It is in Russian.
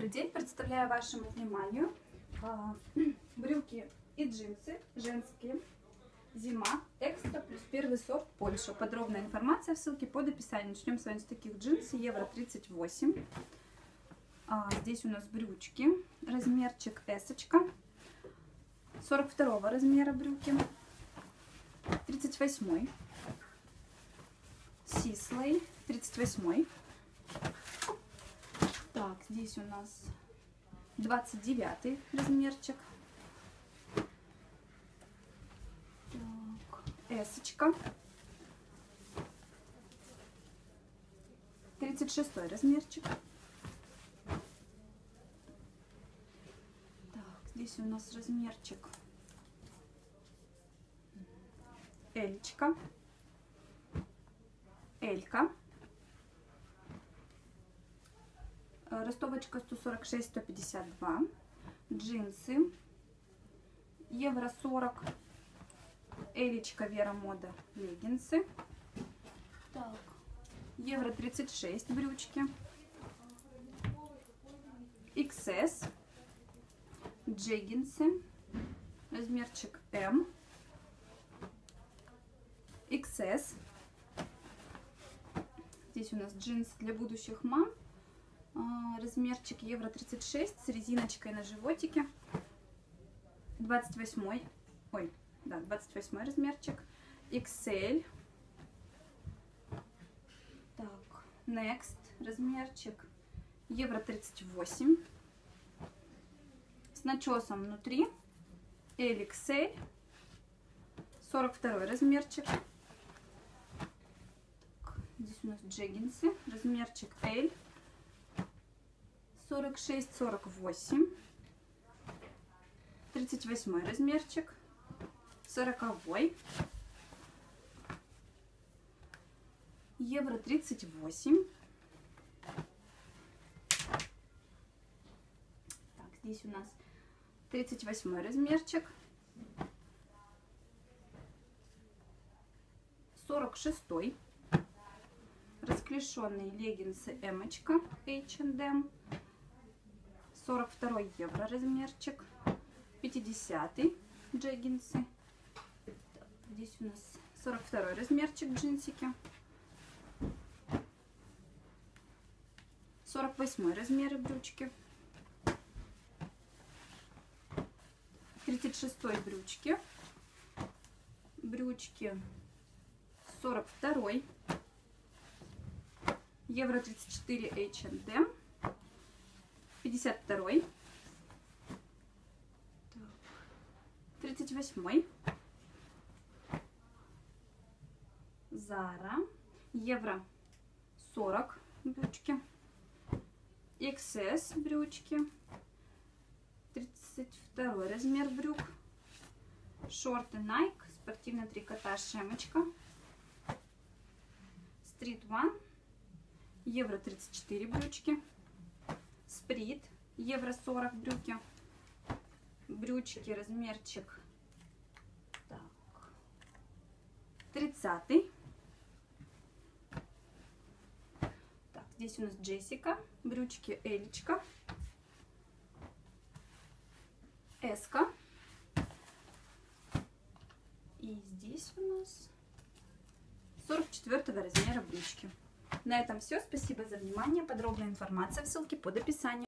Добрый день! Представляю вашему вниманию брюки и джинсы женские. Зима. Экстра плюс первый сорт Польша. Подробная информация в ссылке под описанием. Начнем с вами с таких джинс. Евро 38. Здесь у нас брючки. Размерчик S-очка. 42 размера брюки. 38. Сислей. 38. Так, здесь у нас 29 размерчик. S-очка. 36 размерчик. Так, здесь у нас размерчик L-очка. L-ка. Ростовочка 146-152. Джинсы. Евро 40. Элечка Вера Мода. Леггинсы. Так. Евро 36 брючки. XS. Джеггинсы. Размерчик M. XS. Здесь у нас джинсы для будущих мам. Размерчик евро 36 с резиночкой на животике. 28, ой, да, 28 размерчик. XL. Так, Next размерчик евро 38 с начесом внутри. LXL. 42 размерчик. Так, здесь у нас джеггинсы. Размерчик L. 46-48, 38 размерчик, 40, евро 38. Так, здесь у нас 38 размерчик, 46, расклешенные леггинсы Эмочка H&M. 42 евро размерчик, 50 джеггинсы. Так, здесь у нас 42 размерчик джинсики, 48 размеры брючки, 36 брючки, брючки 42 евро 34 H&M. 52, 38, Zara, евро 40 брючки, XS брючки, 32 размер брюк, шорты Nike, спортивный трикотаж Шемочка, Street One, евро 34 брючки, Сприт, евро 40 брюки, брючки размерчик так, 30. Так, здесь у нас Джессика, брючки Элечка, Эска. И здесь у нас 44 размера брючки. На этом все. Спасибо за внимание. Подробная информация в ссылке под описанием.